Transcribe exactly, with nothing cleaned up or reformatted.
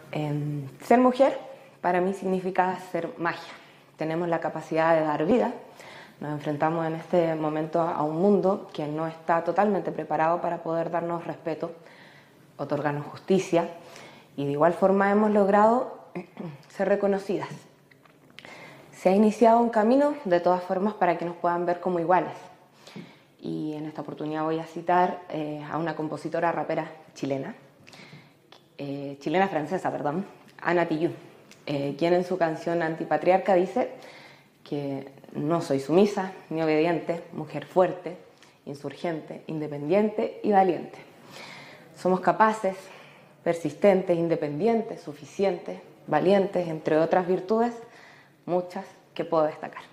Eh, ser mujer para mí significa ser magia. Tenemos la capacidad de dar vida. Nos enfrentamos en este momento a un mundo que no está totalmente preparado para poder darnos respeto, otorgarnos justicia, y de igual forma hemos logrado ser reconocidas. Se ha iniciado un camino de todas formas para que nos puedan ver como iguales. Y en esta oportunidad voy a citar eh, a una compositora rapera chilena, eh, chilena francesa, perdón, Ana Tijoux, eh, quien en su canción Antipatriarca dice que no soy sumisa ni obediente, mujer fuerte, insurgente, independiente y valiente. Somos capaces, persistentes, independientes, suficientes, valientes, entre otras virtudes, muchas que puedo destacar.